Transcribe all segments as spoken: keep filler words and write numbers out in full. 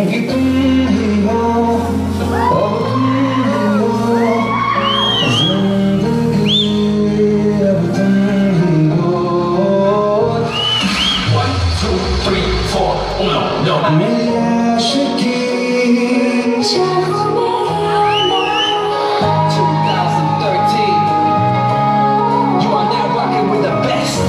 क्योंकि तुम ही हो और तुम ही हो जिंदगी, अब तुम ही हो। One, two, three, four, uno, no. मेरी आशिकी twenty thirteen, you are now rocking with the best.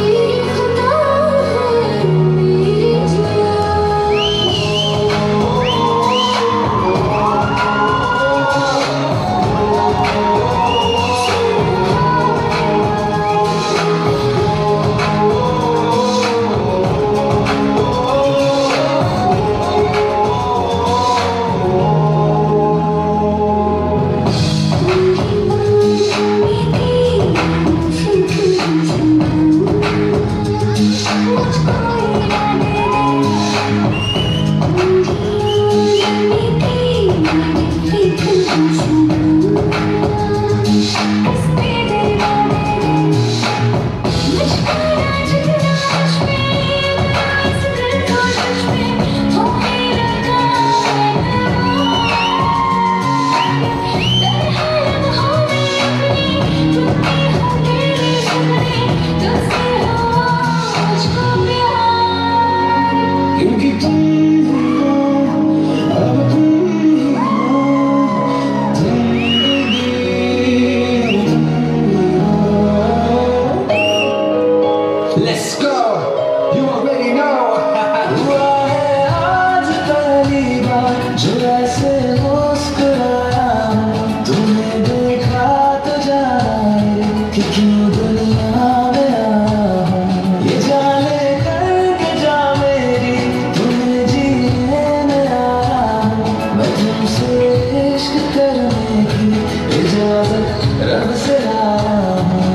क्योंकि तुम ही हो अब तुम ही हो जिंदगी, अब तुम ही हो। Let's go, you already know. हुआ है आज पहली बार जो ऐसे मुस्कुराया हूँ, तुम्हें देखा तो जाने कि क्यों दुनिया में आया हूँ। ये जाने करके जा मेरी तुम्हें जीने में आया हूँ, मैं तुमसे इश्क करने की इजाजत रब से आया हूँ।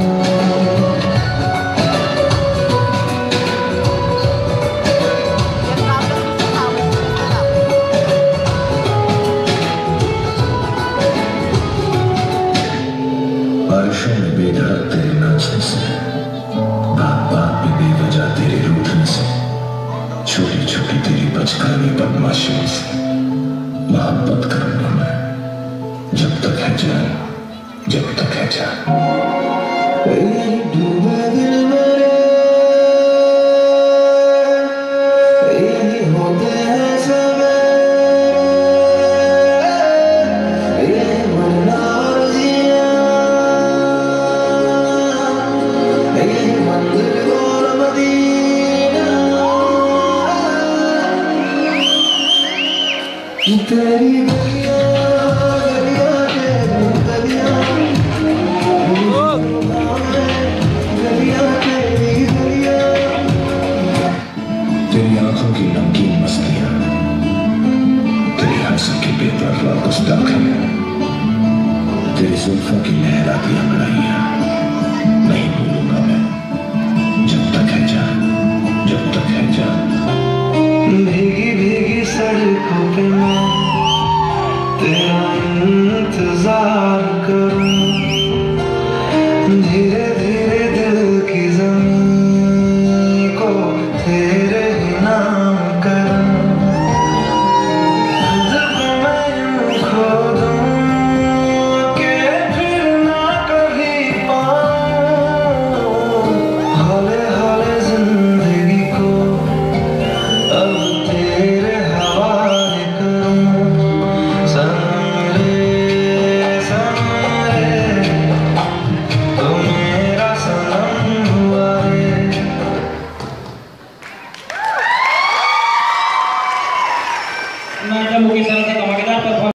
बारिशों में बेधड़क तेरे नाचने से, बात बात पे बेवजह तेरे रूठने से, छोटी छोटी तेरी बचकानी बदमाशियों से मोहब्बत करूंगा मैं जब तक है जान, जब तक है जान। यही डूबे दिल मेरे, यही होते हैं सवेरे, यही मरना और जीना, यही मंजिल और मदीना। तेरी गलियां गलियां तेरी गलियां, गलियां तेरी गलियां, तेरी आंखों की नमकीन मस्तियां, तेरी हंसों की बेपरवाह गुस्ताखियां, तेरी जुल्फों की लहराती अंगड़ाइयां नहीं भूलूंगा मैं जब तक है जान, जब तक है जान। भीगी भीगी सड़कों पे मैं तेरा इंतजार करूं, धीरे धीरे दिल की ज़मीं को तेरे ही नाम करूं। जब मैं यूं खो दूं कि फिर ना कभी पाऊं, हौले हौले जिंदगी को अब तेरे हवाले करूं। सनम रे सनम रे, तू मेरा सनम हुआ रे। मैं मुकेश से धमाकेदार